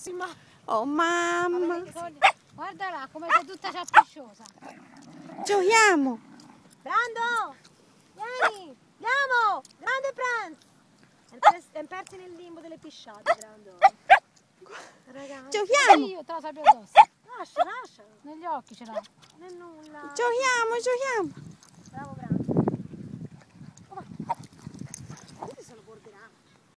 prossima. Oh mamma. Guarda là, come sei tutta ciappiciosa. Giochiamo. Brando, vieni, andiamo. Grande Franz. È persi nel limbo delle pisciate, Brando. Ragazzi. Giochiamo. Io te la sapevo addosso. Lascia. Negli occhi ce l'ha. Nel nulla. Giochiamo.